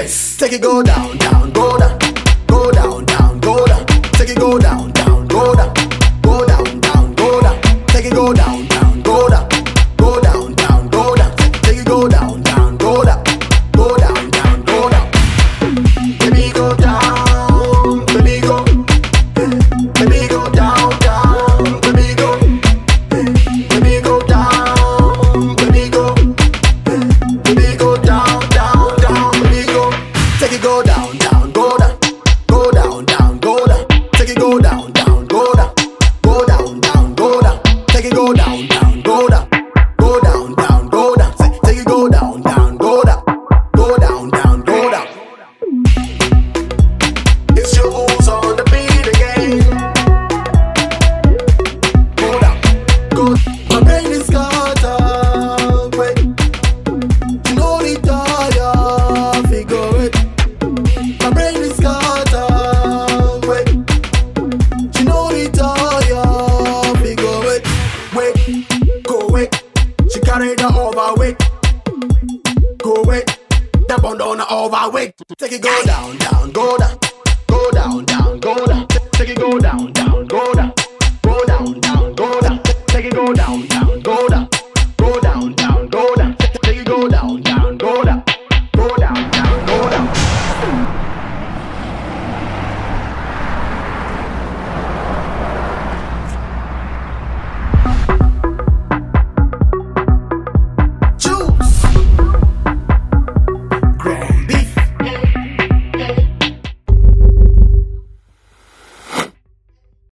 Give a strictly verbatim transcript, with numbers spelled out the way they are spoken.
west. Take it go down, down, go down, go down, down, go down. Take it go down, down, go down, go down, down, go down. Take it go down, down, go down, go down, down, go down. Take it go down, down, go down, go down, down, go down. Baby go down, baby go, baby go down, down, baby go, baby go down, baby go, baby go down, down, down, baby go. Take it go down, down, go down, go down, down, go down. Take it go down, down, go down, go down, down, go down. Take it go down, down, go down, go down, down, go down. Take it go down, down, go down, go down, down, go down. It's your O's on the beat again. Go down, go. My brain is caught up. Wait, you know the tire figure it. My brain is caught up. Wait, you know the tire figure it. Wait, go wait. She carry the overweight. Go wait, that bond on the overweight. Take it go down, down, go down, go down, down, go down. Take it go down, down, go down, go down, down, go down. Take it go down, down.